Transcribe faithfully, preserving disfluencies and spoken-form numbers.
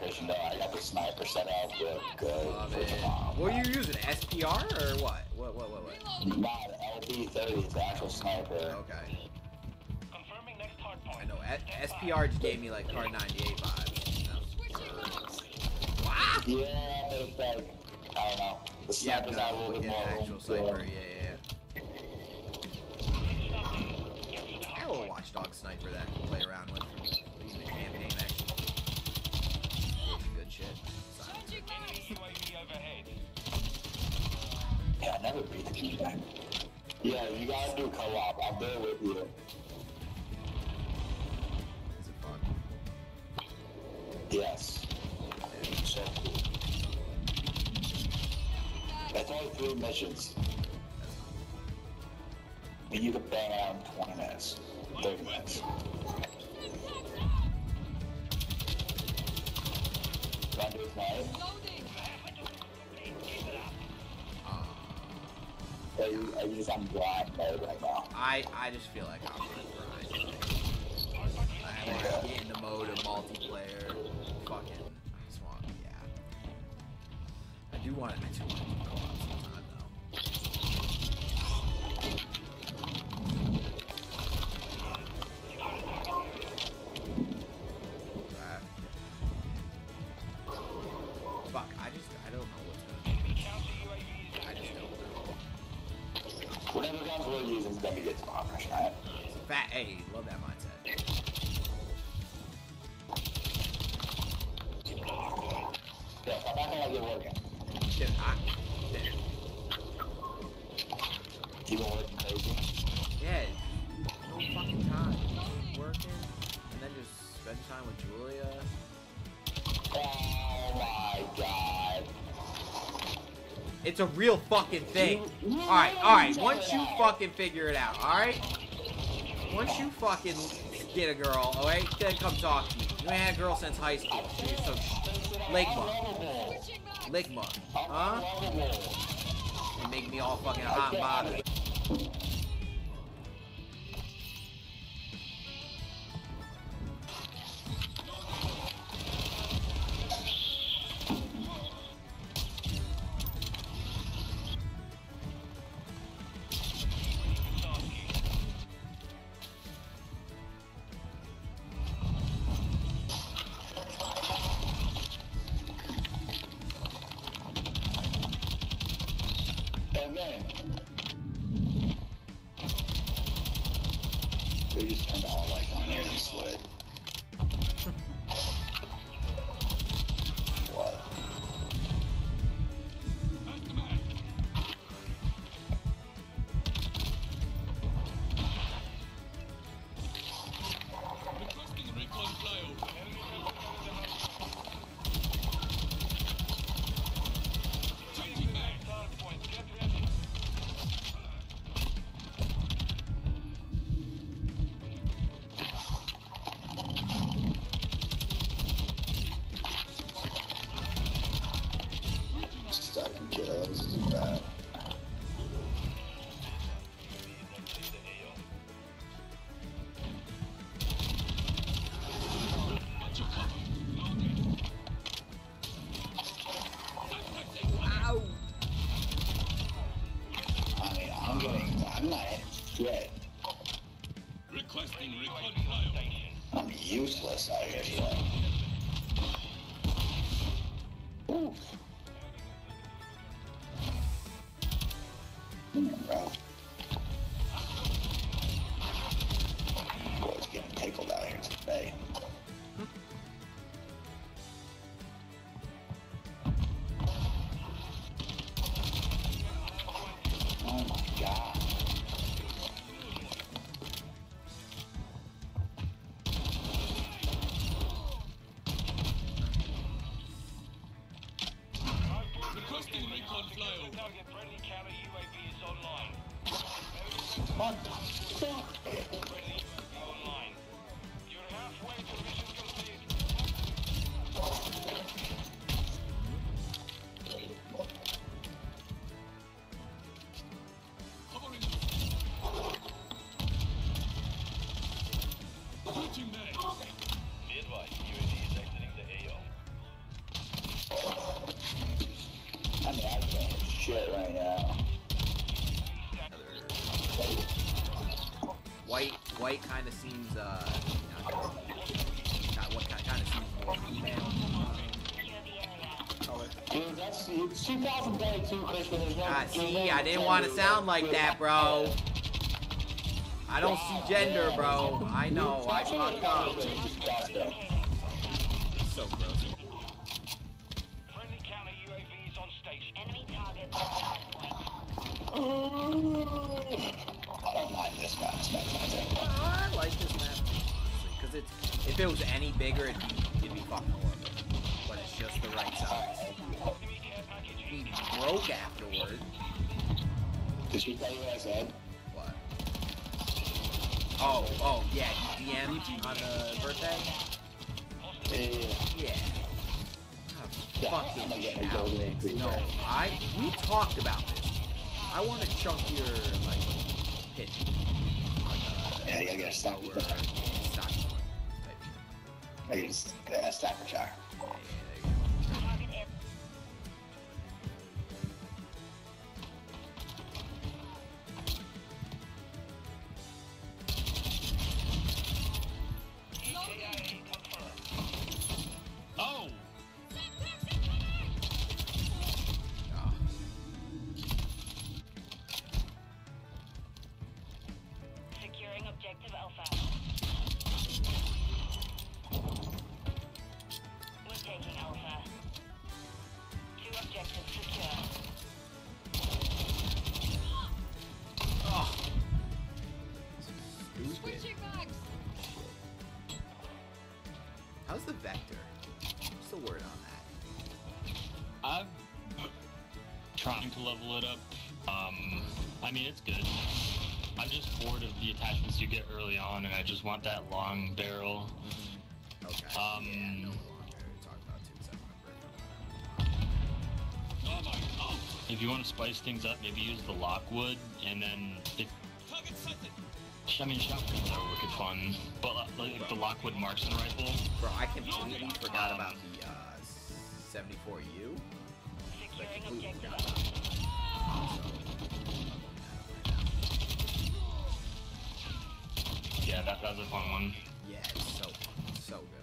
information though. I got the sniper set up. We're good. Love for it. tomorrow. What are you using? S P R or what? What? What? What? What? Not L B thirty. It's the actual sniper. Okay. I know. S P R just gave me like Card ninety-eight vibes. You know? Wow. Yeah, but it's like I don't know. The sniper's yeah, out a little bit yeah, more. actual sniper. Yeah, yeah, yeah. I will watch Dog Sniper that I can play around with. Using a campaign action. Good shit. Yeah, I never beat the game. Yeah, you gotta do co-op. I'm there with you. Is it fun? Yes. Yeah, so cool. It's only three missions. And you can bang out in twenty minutes. thirty minutes. Can I do it tonight? Are you, are you just on blind mode right now? I, I just feel like I'm on grind. I want to get into mode of multiplayer. Fucking, I just want, yeah. I do want to, I do want to do co-op sometime though. Uh, fuck, I just, I don't know what's gonna be. I just don't know. Whatever guns we're using is gonna be good tomorrow, right? Fat A, love that mindset. Yeah, I'm not gonna get working. Dude, I, dude. You been working crazy? Yeah, no fucking time. Working, and then just spend time with Julia. Oh my god. It's a real fucking thing. Alright, alright, once you fucking figure it out, alright? Once you fucking get a girl, alright, then come talk to me. You ain't had a girl since high school. You're so Ligma. Ligma. Huh? You make me all fucking hot and bothered. And then they just turned all like on here and slid. What? Stacking kills is bad. Ow! I mean, I'm getting, I'm not hitting shit. Requesting recon flyover. I'm useless out here today. Ooh. Come here, bro. Boy's getting tickled out here today. Oh my god. white kind of seems, uh, you know, kind what kind, kind of seems more female. Dude, that's it's two thousand twenty-two, Christian. There's no. Ah, see, I didn't want to sound like that, bro. I don't see gender, bro. I know, I fucked up. So gross. Friendly counter U A V is on station. Enemy target. I don't mind this map. This map's not terrible. I like this map, because it's if it was any bigger, it'd be, it'd be fucking horrible. But it's just the right size. He broke afterward. Did she tell you what I said? What? Oh, oh, yeah, he D M'd on the birthday? Yeah. Yeah. Yeah, Oh, fucking I'm gonna get my out. gold ring for you. No, I, we talked about this. I want a chunkier, like, hit. Like, uh, Yeah, you gotta get a stock. lower stock type. I guess a stacker jar. Yeah, yeah, there you go. Oh! Oh. Securing objective Alpha. We're taking Alpha. Two objectives secure. Oh. Stupid. How's the vector? What's the word on that? I'm trying to level it up. Um, I mean, it's good. I'm just bored of the attachments you get early on, and I just want that long barrel. Okay. Um, yeah, no longer. Talk about two seconds. If you want to spice things up, maybe use the Lockwood, and then if, I mean, shotguns are wicked fun, but uh, like the Lockwood marksman rifle. Bro, I completely forgot about the uh, seventy-four U. Like, Securing completely objective forgot Alpha. Yeah, that, that was a fun one. Yeah, it's so fun. It's so good.